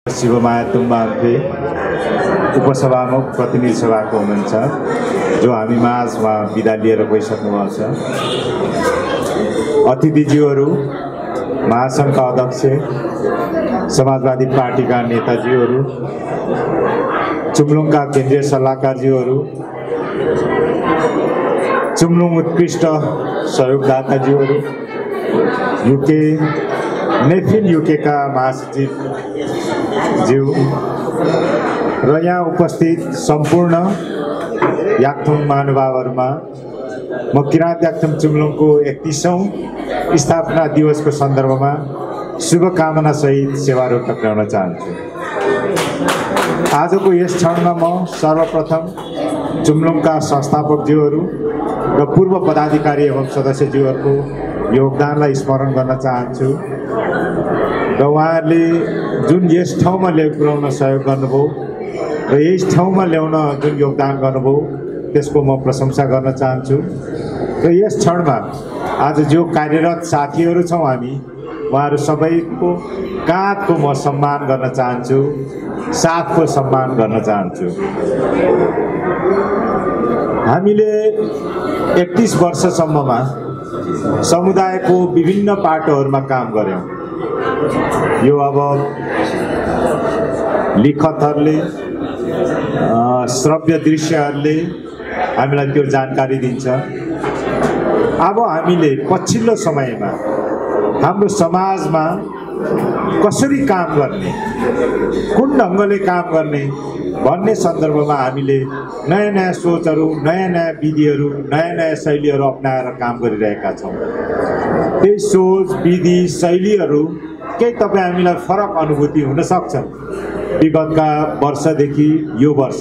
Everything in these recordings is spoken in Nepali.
शिवमाया तुम्बाम्फे उपसभामुख प्रतिनिधि सभाको हुनुहुन्छ जो हामी माझ उहाँ बिदा लिएर गइसक्नु भएको छ। अतिथिज्यूहरू, महासङ्घका अध्यक्ष, समाजवादी पार्टीका नेताज्यूहरू, चुम्लुङका केन्द्रीय सल्लाहकारज्यूहरू, चुम्लुङ उत्कृष्ट सहयोगदाताज्यूहरू, युके नेफिन युकेका महासचिव ज्यू र यहाँ उपस्थित सम्पूर्ण याक्थुङ महानुभावहरूमा म किराँत याक्थुङ चुम्लुङको 31औं स्थापना दिवसको सन्दर्भमा शुभकामना सहित सेवाहरू टक्राउन चाहन्छु। आजको यस क्षणमा म सर्वप्रथम चुम्लुङका संस्थापकज्यूहरू र पूर्व पदाधिकारी एवं सदस्यज्यूहरूको योगदानलाई स्मरण गर्न चाहन्छु र उहाँहरूले जुन यस ठाउँमा पुर्याउन सहयोग गर्नुभयो र यस ठाउँमा ल्याउन जुन योगदान गर्नुभयो त्यसको म प्रशंसा गर्न चाहन्छु। र यस क्षणमा आज जो कार्यरत साथीहरू छौँ हामी उहाँहरू सबैको काँधको म सम्मान गर्न चाहन्छु, साथको सम्मान गर्न चाहन्छु। हामीले 31 वर्षसम्ममा समुदायको विभिन्न पाटोहरूमा काम गर्यौं। यो अब लिखतहरूले, श्रव्य दृश्यहरूले हामीलाई त्यो जानकारी दिन्छ। अब हामीले पछिल्लो समयमा हाम्रो समाजमा कसरी काम गर्ने, कुन ढङ्गले काम गर्ने भन्ने सन्दर्भमा हामीले नयाँ नयाँ सोचहरू, नयाँ नयाँ विधिहरू, नयाँ नयाँ शैलीहरू अपनाएर काम गरिरहेका छौँ। त्यही सोच, विधि, शैलीहरू केही तपाईँ हामीलाई फरक अनुभूति हुन सक्छ। विगतका वर्षदेखि यो वर्ष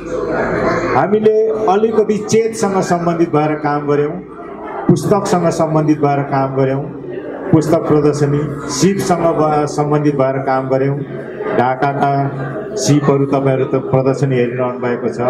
हामीले अलिकति चेतसँग सम्बन्धित भएर काम गर्यौं, पुस्तकसँग सम्बन्धित भएर काम गर्यौं, पुस्तक प्रदर्शनी, सिपसँग सम्बन्धित भएर काम गर्यौं। ढाकाका सिपहरू तपाईहरु त प्रदर्शनी हेरिरहनु भएको छ।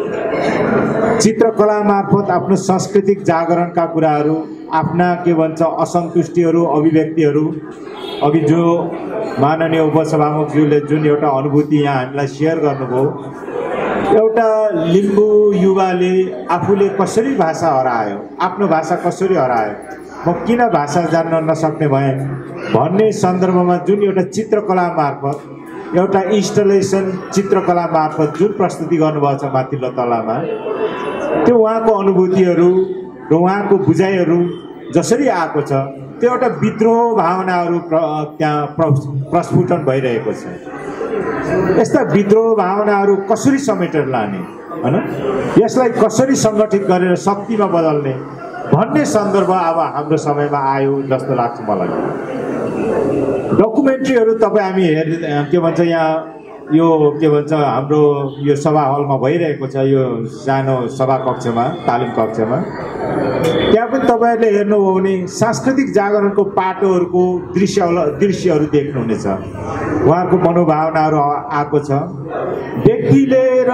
चित्रकला मार्फत आफ्नो सांस्कृतिक जागरणका कुराहरू, आफ्ना के भन्छ असन्तुष्टिहरू, अभिव्यक्तिहरू, अघि जो माननीय उपसभामुखज्यूले जुन एउटा अनुभूति यहाँ हामीलाई शेयर गर्नुभयो, एउटा लिम्बू युवाले आफूले कसरी भाषा हरायो, आफ्नो भाषा कसरी हरायो, म किन भाषा जान्न नसक्ने भएँ भन्ने सन्दर्भमा जुन एउटा चित्रकला मार्फत, एउटा इन्स्टलेसन चित्रकला मार्फत जुन प्रस्तुति गर्नुभएको छ माथिल्लो तलामा, त्यो उहाँको अनुभूतिहरू र उहाँको बुझाइहरू जसरी आएको छ, त्यो एउटा विद्रोह भावनाहरू त्यहाँ प्रस्फुटन भइरहेको छ। यस्ता विद्रोह भावनाहरू कसरी समेटेर लाने, हैन, यसलाई कसरी सङ्गठित गरेर शक्तिमा बदल्ने भन्ने सन्दर्भ अब हाम्रो समयमा आयो जस्तो लाग्छ मलाई। डकुमेन्ट्रीहरू तपाईँ हामी के भन्छ यहाँ यो के भन्छ हाम्रो यो सभा हलमा भइरहेको छ, यो सानो सभा कक्षमा, तालिम कक्षमा, त्यहाँ पनि तपाईँहरूले हेर्नुभयो भने सांस्कृतिक जागरणको पाटोहरूको दृश्यहरू देख्नुहुनेछ। उहाँहरूको मनोभावनाहरू आएको छ। व्यक्तिले र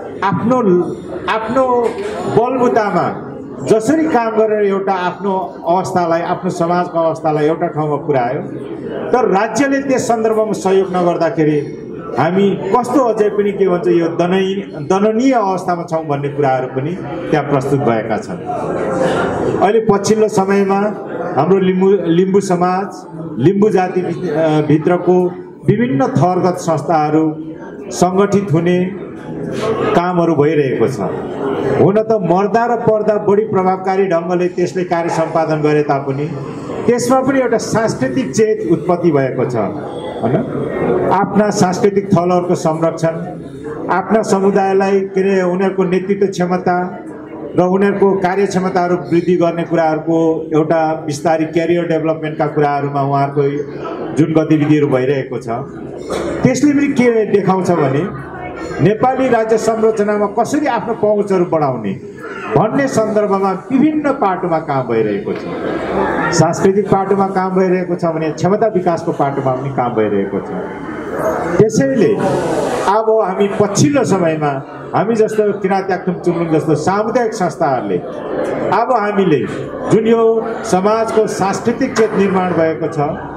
आफ्नो बलबुतामा जसरी काम गरेर एउटा आफ्नो अवस्थालाई, आफ्नो समाजको अवस्थालाई एउटा ठाउँमा पुर्यायो, तर राज्यले त्यस सन्दर्भमा सहयोग नगर्दाखेरि हामी कस्तो अझै पनि के भन्छ यो दयनीय अवस्थामा छौँ भन्ने कुराहरू पनि त्यहाँ प्रस्तुत भएका छन्। अहिले पछिल्लो समयमा हाम्रो लिम्बू समाज, लिम्बू जाति भित्रको विभिन्न थरगत संस्थाहरू सङ्गठित हुने कामहरू भइरहेको छ। हुन त मर्दा र पर्दा बढी प्रभावकारी ढङ्गले त्यसले कार्य सम्पादन गरे तापनि त्यसमा पनि एउटा सांस्कृतिक चेत उत्पत्ति भएको छ, हैन। आफ्ना सांस्कृतिक थलहरूको संरक्षण, आफ्ना समुदायलाई के अरे उनीहरूको नेतृत्व क्षमता र उनीहरूको कार्यक्षमताहरू वृद्धि गर्ने कुराहरूको एउटा विस्तारित क्यारियर डेभलपमेन्टका कुराहरूमा उहाँहरूको जुन गतिविधिहरू भइरहेको छ, त्यसले पनि के देखाउँछ भने नेपाली राज्य संरचनामा कसरी आफ्नो पहुँचहरू बढाउने भन्ने सन्दर्भमा विभिन्न पाटोमा काम भइरहेको छ। सांस्कृतिक पाटोमा काम भइरहेको छ भने क्षमता विकासको पाटोमा पनि काम भइरहेको छ। त्यसैले अब हामी पछिल्लो समयमा हामी जस्तो किराँत याक्थुङ चुम्लुङ जस्तो सामुदायिक संस्थाहरूले अब हामीले जुन यो समाजको सांस्कृतिक चेत निर्माण भएको छ,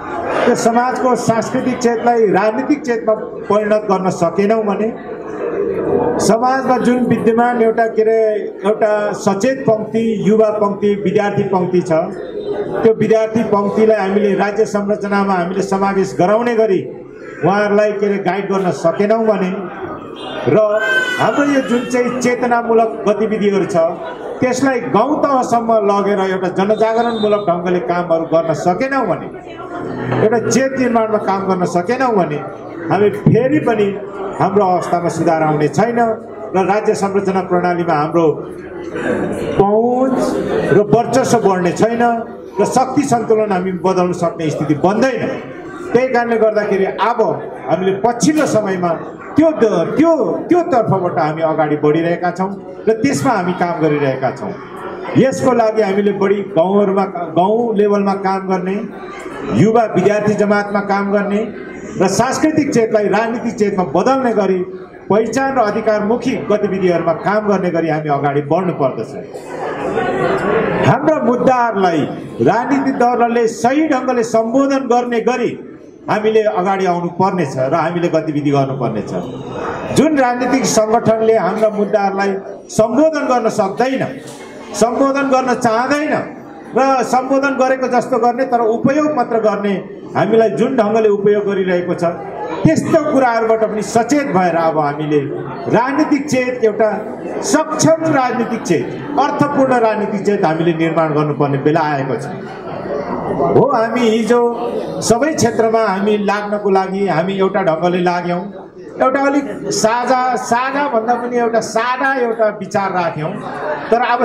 त्यो समाजको सांस्कृतिक चेतलाई राजनीतिक चेतमा परिणत गर्न सकेनौँ भने समाजमा जुन विद्यमान एउटा सचेत पंक्ति, युवा पंक्ति, विद्यार्थी पंक्ति छ, त्यो विद्यार्थी पंक्तिलाई हामीले राज्य संरचनामा हामीले समावेश गराउने गरी उहाँहरूलाई गाइड गर्न सकेनौँ भने र हाम्रो यो जुन चाहिँ चेतनामूलक गतिविधिहरू छ त्यसलाई गाउँ तहसम्म लगेर एउटा जनजागरणमूलक ढङ्गले कामहरू गर्न सकेनौँ भने, एउटा चेत निर्माणमा काम गर्न सकेनौँ भने हामी फेरि पनि हाम्रो अवस्थामा सुधार आउने छैन र राज्य संरचना प्रणालीमा हाम्रो पहुँच र वर्चस्व बढ्ने छैन र शक्ति सन्तुलन हामी बदल्न सक्ने स्थिति बन्दैन। त्यही कारणले गर्दाखेरि अब हामीले पछिल्लो समयमा त्यो तर्फबाट हामी अगाडि बढिरहेका छौँ र त्यसमा हामी काम गरिरहेका छौँ। यसको लागि हामीले बढी गाउँ लेभलमा काम गर्ने, युवा विद्यार्थी जमातमा काम गर्ने र सांस्कृतिक चेतलाई राजनीतिक चेतमा बदल्ने गरी पहिचान र अधिकारमुखी गतिविधिहरूमा काम गर्ने गरी हामी अगाडि बढ्नु पर्दछ। हाम्रा मुद्दाहरूलाई राजनीतिक दलहरूले सही ढङ्गले सम्बोधन गर्ने गरी हामीले अगाडि आउनु पर्नेछ र हामीले गतिविधि गर्नुपर्नेछ। जुन राजनीतिक सङ्गठनले हाम्रा मुद्दाहरूलाई सम्बोधन गर्न सक्दैन, सम्बोधन गर्न चाहँदैन र सम्बोधन गरेको जस्तो गर्ने तर उपयोग मात्र गर्ने हामीलाई जुन ढङ्गले उपयोग गरिरहेको छ त्यस्तो कुराहरूबाट पनि सचेत भएर अब हामीले राजनीतिक चेत, एउटा सक्षम राजनीतिक चेत, अर्थपूर्ण राजनीतिक चेत हामीले निर्माण गर्नुपर्ने बेला आएको छ। हो, हामी हिजो सबै क्षेत्रमा हामी लाग्नको लागि हामी एउटा ढङ्गले लाग्यौँ, एउटा अलिक साझा भन्दा पनि एउटा सादा विचार राख्यौँ। तर अब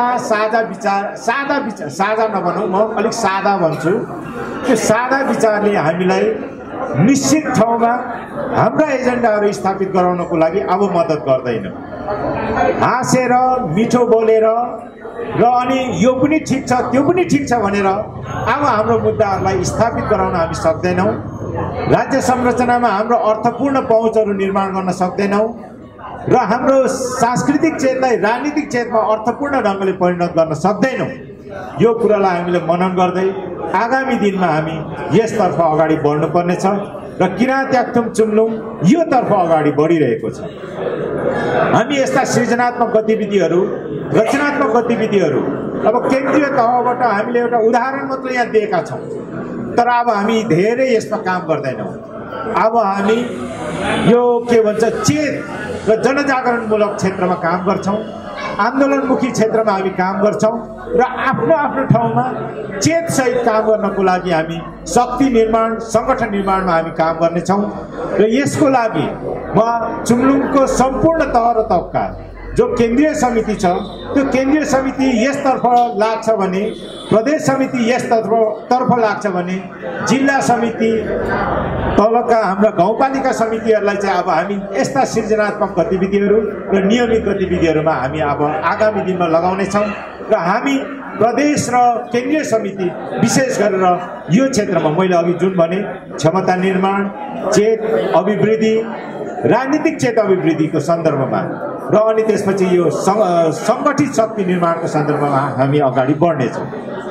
साझा नभनौँ, म अलिक सादा भन्छु। त्यो सादा विचारले हामीलाई निश्चित ठाउँमा हाम्रा एजेन्डाहरू स्थापित गराउनको लागि अब मद्दत गर्दैन। हाँसेर मिठो बोलेर र अनि यो पनि ठिक छ त्यो पनि ठिक छ भनेर अब हाम्रो मुद्दाहरूलाई स्थापित गराउन हामी सक्दैनौँ। राज्य संरचनामा हाम्रो अर्थपूर्ण पहुँचहरू निर्माण गर्न सक्दैनौँ र हाम्रो सांस्कृतिक चेतलाई राजनीतिक चेतमा अर्थपूर्ण ढङ्गले परिणत गर्न सक्दैनौँ। यो कुरालाई हामीले मनन गर्दै आगामी दिनमा हामी यसतर्फ अगाडि बढ्नुपर्नेछ र किराँत्याक्थुम चुम्लुङ यो तर्फ अगाडि बढिरहेको छ। हामी यस्ता सृजनात्मक गतिविधिहरू, रचनात्मक गतिविधिहरू अब केन्द्रीय तहबाट हामीले एउटा उदाहरण मात्र यहाँ दिएका छौँ, तर अब हामी धेरै यसमा काम गर्दैनौँ। अब हामी यो चेत र जनजागरणमूलक क्षेत्रमा काम गर्छौँ, आन्दोलनमुखी क्षेत्रमा हामी काम गर्छौँ र आफ्नो आफ्नो ठाउँमा चेतसहित काम गर्नको लागि हामी शक्ति निर्माण, सङ्गठन निर्माणमा हामी काम गर्नेछौँ। र यसको लागि म चुम्लुङको सम्पूर्ण तह र तबका जो केन्द्रीय समिति छ त्यो केन्द्रीय समिति यसतर्फ लाग्छ भने, प्रदेश समिति यसतर्फ लाग्छ भने, जिल्ला समिति तलका हाम्रा गाउँपालिका समितिहरूलाई चाहिँ अब हामी यस्ता सृजनात्मक गतिविधिहरू र नियमित गतिविधिहरूमा हामी अब आगामी दिनमा लगाउनेछौँ र हामी प्रदेश र केन्द्रीय समिति विशेष गरेर यो क्षेत्रमा मैले अघि जुन भने क्षमता निर्माण, चेत अभिवृद्धि, राजनीतिक चेत अभिवृद्धिको सन्दर्भमा र अनि त्यसपछि यो सङ्गठित शक्ति निर्माणको सन्दर्भमा हामी अगाडि बढ्नेछौँ।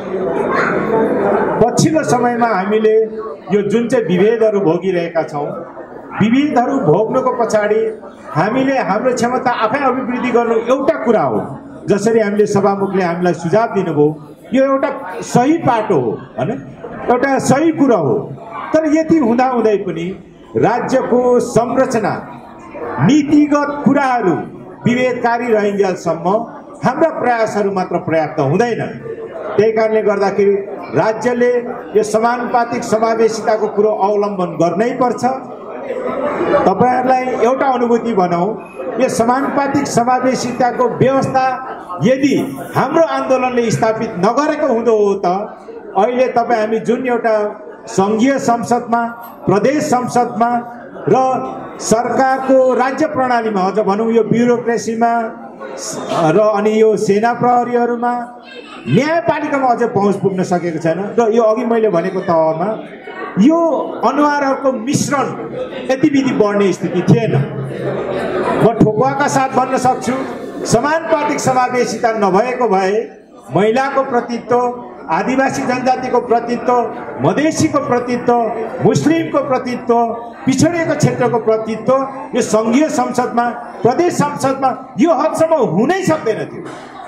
पछिल्लो समयमा हामीले यो जुन चाहिँ विभेदहरू भोगिरहेका छौँ, विभेदहरू भोग्नुको पछाडि हामीले हाम्रो क्षमता आफै अभिवृद्धि गर्नु एउटा कुरा हो। जसरी हामीले सभामुखले हामीलाई सुझाव दिनुभयो, यो एउटा सही पाटो हो हैन, एउटा सही कुरा हो। तर यति हुँदाहुँदै पनि राज्यको संरचना, नीतिगत कुराहरू विभेदकारी रहिन्जेलसम्म हाम्रा प्रयासहरू मात्र पर्याप्त हुँदैन। त्यही कारणले गर्दाखेरि राज्यले यो समानुपातिक समावेशिताको कुरो अवलम्बन गर्नै पर्छ। तपाईहरुलाई एउटा अनुभूति भनौं, यो समानुपातिक समावेशिताको व्यवस्था यदि हाम्रो आन्दोलनले स्थापित नगरेको हुँदो हो त अहिले हामी जुन एउटा संघीय संसदमा, प्रदेश संसदमा र सरकारको राज्य प्रणालीमा, अझ भनौं यो ब्युरोक्रेसीमा र अनि यो सेना प्रहरीहरुमा, न्यायपालिकामा अझ पहुँच पुग्न सकेको छैन र यो अघि मैले भनेको तहमा यो अनुहारहरूको मिश्रण गतिविधि बढ्ने स्थिति थिएन। म ठोकुवाका साथ भन्न सक्छु, समानुपातिक समावेशिता नभएको भए महिलाको प्रतित्व, आदिवासी जनजातिको प्रतित्व, मधेसीको प्रतित्व, मुस्लिमको प्रतित्व, पिछडिएको क्षेत्रको प्रतित्व यो सङ्घीय संसदमा, प्रदेश संसदमा यो हदसम्म हुनै सक्दैन थियो।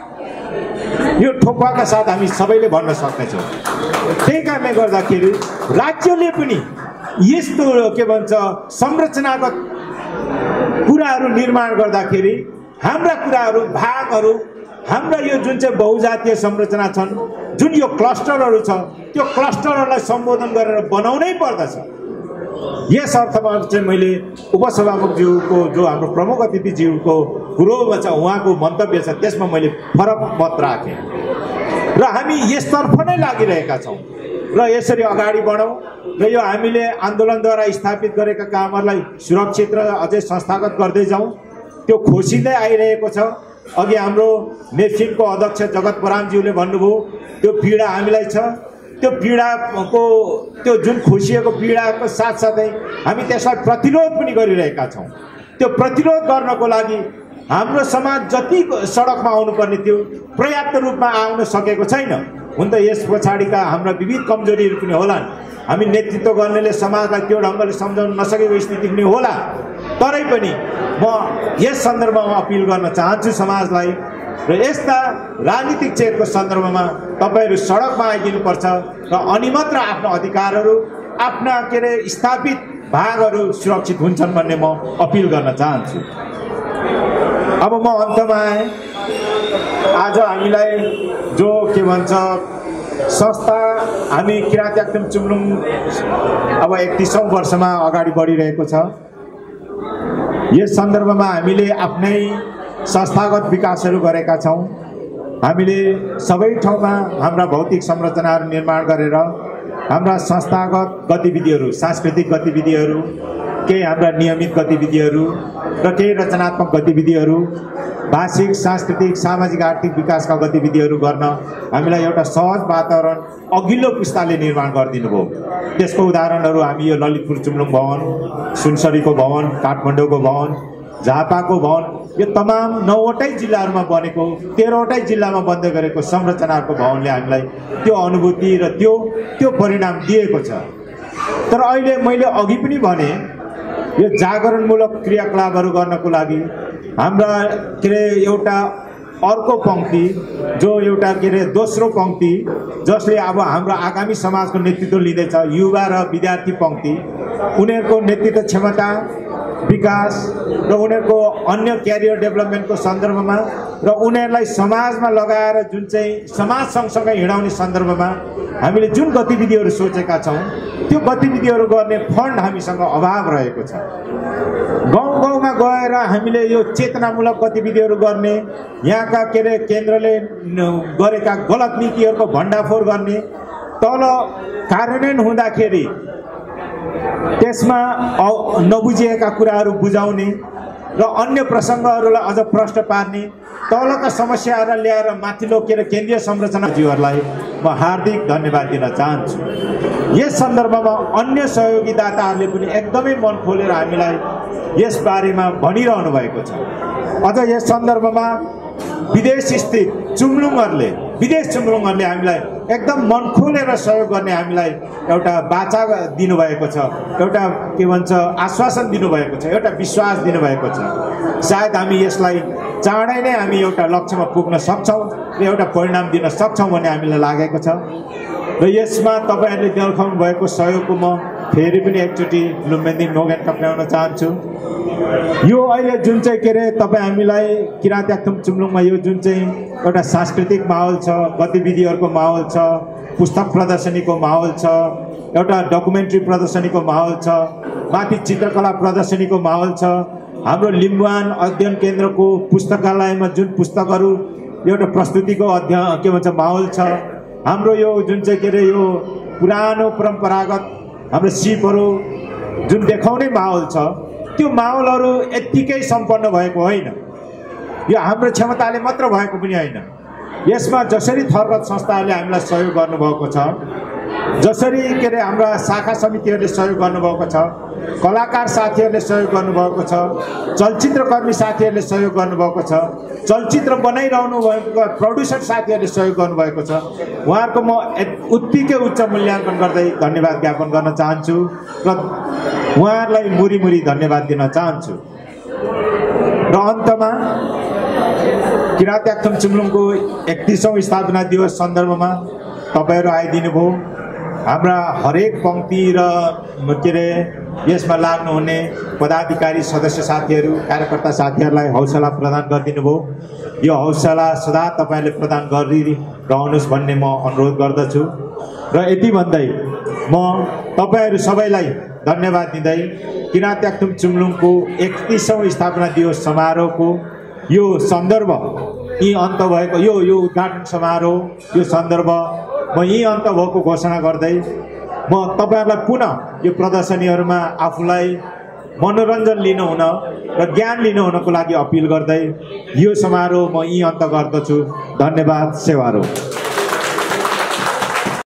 यो ठोक्वाका साथ हामी सबैले भन्न सक्नेछौँ। त्यही कारणले गर्दाखेरि राज्यले पनि यस्तो के भन्छ संरचनागत कुराहरू निर्माण गर्दाखेरि हाम्रा कुराहरू, भागहरू, हाम्रा यो जुन चाहिँ बहुजातीय संरचना छन्, जुन यो क्लस्टरहरू छ, त्यो क्लस्टरहरूलाई सम्बोधन गरेर बनाउनै पर्दछ। यस अर्थमा चाहिँ मैले उपसभामुखज्यूको जो हाम्रो प्रमुख अतिथिज्यूको कुरोमा छ, उहाँको मन्तव्य छ, त्यसमा मैले फरक मत राखेँ र हामी यसतर्फ नै लागिरहेका छौँ र यसरी अगाडि बढौँ र यो हामीले आन्दोलनद्वारा स्थापित गरेका कामहरूलाई सुरक्षित र अझै संस्थागत गर्दै जाउँ। त्यो खोसिँदै आइरहेको छ। अघि हाम्रो नेफिनको अध्यक्ष जगत बरामज्यूले भन्नुभयो त्यो पीडा हामीलाई छ। त्यो पीडाको त्यो जुन खोसिएको पीडाको साथसाथै हामी त्यसलाई प्रतिरोध पनि गरिरहेका छौँ। त्यो प्रतिरोध गर्नको लागि हाम्रो समाज जति सडकमा आउनुपर्ने थियो पर्याप्त रूपमा आउन सकेको छैन। हुन त यस पछाडिका हाम्रा विविध कमजोरीहरू पनि होलान्। हामी नेतृत्व गर्नेले समाजलाई त्यो ढङ्गले सम्झाउन नसकेको स्थिति पनि होला। तरै पनि म यस सन्दर्भमा अपिल गर्न चाहन्छु समाजलाई र यस्ता राजनीतिक चेतको सन्दर्भमा तपाईहरू सडकमा आइदिनुपर्छ र अनि मात्र आफ्नो अधिकारहरू, आफ्ना स्थापित भागहरू सुरक्षित हुन्छन् भन्ने म अपिल गर्न चाहन्छु। अब म अन्तमा आएँ। आज हामीलाई जो के भन्छ संस्था, हामी किराँत याक्थुम चुम्लुङ अब 31औं वर्षमा अगाडि बढिरहेको छ। यस सन्दर्भमा हामीले आफ्नै संस्थागत विकासहरू गरेका छौँ। हामीले सबै ठाउँमा हाम्रा भौतिक संरचनाहरू निर्माण गरेर हाम्रा संस्थागत गतिविधिहरू, सांस्कृतिक गतिविधिहरू, केही हाम्रा नियमित गतिविधिहरू र केही रचनात्मक गतिविधिहरू, भाषिक, सांस्कृतिक, सामाजिक, आर्थिक विकासका गतिविधिहरू गर्न हामीलाई एउटा सहज वातावरण अघिल्लो पुस्ताले निर्माण गरिदिनु भयो। त्यसको उदाहरणहरू हामी यो ललितपुर चुम्लुङ भवन, सुनसरीको भवन, काठमाडौँको भवन, झापाको भवन, यो तमाम 9वटै जिल्लाहरूमा बनेको, 13वटै जिल्लामा बन्दै गरेको संरचनाहरूको भवनले हामीलाई त्यो अनुभूति र त्यो परिणाम दिएको छ। तर अहिले मैले अघि पनि भने यो जागरणमूलक क्रियाकलापहरू गर्नको लागि हाम्रा एउटा अर्को पंक्ति, जो एउटा दोस्रो पंक्ति जसले अब हाम्रो आगामी समाजको नेतृत्व लिँदैछ, युवा र विद्यार्थी पंक्ति, उनीहरूको नेतृत्व क्षमता, विकास र उनीहरूको अन्य क्यारियर डेभलपमेन्टको सन्दर्भमा र उनीहरूलाई समाजमा लगाएर जुन चाहिँ समाज सँगसँगै हिँडाउने सन्दर्भमा हामीले जुन गतिविधिहरू सोचेका छौँ त्यो गतिविधिहरू गर्ने फन्ड हामीसँग अभाव रहेको छ। गाउँ गाउँमा गएर हामीले यो चेतनामूलक गतिविधिहरू गर्ने, यहाँका केन्द्रले गरेका गलत नीतिहरूको भण्डाफोर गर्ने, तल कार्यान्वयन हुँदाखेरि त्यसमा नबुझिएका कुराहरू बुझाउने र अन्य प्रसङ्गहरूलाई अझ प्रष्ट पार्ने, तलका समस्याहरूलाई ल्याएर माथिल्लो केन्द्रीय संरचनाजीहरूलाई म हार्दिक धन्यवाद दिन चाहन्छु। यस सन्दर्भमा अन्य सहयोगी दाताहरूले पनि एकदमै मन खोलेर हामीलाई यस बारेमा भनिरहनु भएको छ। अझ यस सन्दर्भमा विदेश स्थित विदेश चुम्लुङहरूले हामीलाई एकदम मन खोलेर सहयोग गर्ने हामीलाई एउटा बाचा दिनुभएको छ, एउटा के भन्छ आश्वासन दिनुभएको छ, एउटा विश्वास दिनुभएको छ। सायद हामी यसलाई चाँडै नै हामी एउटा लक्ष्यमा पुग्न सक्छौँ र एउटा परिणाम दिन सक्छौँ भन्ने हामीलाई लागेको छ। र यसमा तपाईँहरूले देखाउनु भएको सहयोगको म फेरि पनि एकचोटि लुम्बिनी नोगेन टप्ल्याउन चाहन्छु। यो अहिले जुन चाहिँ तपाईँ हामीलाई किराँत याक्थुम चुम्लुङमा यो जुन चाहिँ एउटा सांस्कृतिक माहौल छ, गतिविधिहरूको माहौल छ, पुस्तक प्रदर्शनीको माहौल छ, एउटा डकुमेन्ट्री प्रदर्शनीको माहौल छ, माथि चित्रकला प्रदर्शनीको माहौल छ, हाम्रो लिम्बुवान अध्ययन केन्द्रको पुस्तकालयमा जुन पुस्तकहरू एउटा प्रस्तुतिको माहौल छ, हाम्रो यो जुन चाहिँ यो पुरानो परम्परागत हाम्रो सिपहरू जुन देखाउने माहौल छ, त्यो माहौलहरू यत्तिकै सम्पन्न भएको होइन। यो हाम्रो क्षमताले मात्र भएको पनि होइन। यसमा जसरी थरगत संस्थाहरूले हामीलाई सहयोग गर्नुभएको छ, जसरी हाम्रा शाखा समितिहरूले सहयोग गर्नुभएको छ, कलाकार साथीहरूले सहयोग गर्नुभएको छ, चलचित्रकर्मी साथीहरूले सहयोग गर्नुभएको छ, चलचित्र बनाइरहनु भएको प्रड्युसर साथीहरूले सहयोग गर्नुभएको छ। उहाँहरूको म उत्तिकै उच्च मूल्याङ्कन गर्दै धन्यवाद ज्ञापन गर्न चाहन्छु र उहाँहरूलाई मुरी धन्यवाद दिन चाहन्छु। र अन्तमा किराँत याक्थुम चुम्लुङको 31औं स्थापना दिवस सन्दर्भमा तपाईहरु आइदिनु भयो। हाम्रा हरेक पंक्ति र के अरे यसमा लाग्नुहुने पदाधिकारी सदस्य साथीहरू कार्यकर्ता साथीहरूलाई हौसला प्रदान गरिदिनु भयो। यो हौसला सदा तपाईले प्रदान गरिरहनुहोस् भन्ने म अनुरोध गर्दछु। र यति भन्दै म तपाईहरु सबैलाई धन्यवाद दिँदै किराँत याक्थुम चुम्लुङको 31औं स्थापना दिवस समारोहको यो सन्दर्भ यी अन्त भएको यो उद्घाटन समारोह यो सन्दर्भ म यी अन्त भएको घोषणा गर्दै म तपाईहरुलाई पुनः यो प्रदर्शनीहरुमा आफूलाई मनोरञ्जन लिनु हुन र ज्ञान लिनु हुनको लागि अपिल गर्दै यो समारोह म यी अन्त गर्दछु। धन्यवाद। सेवारो।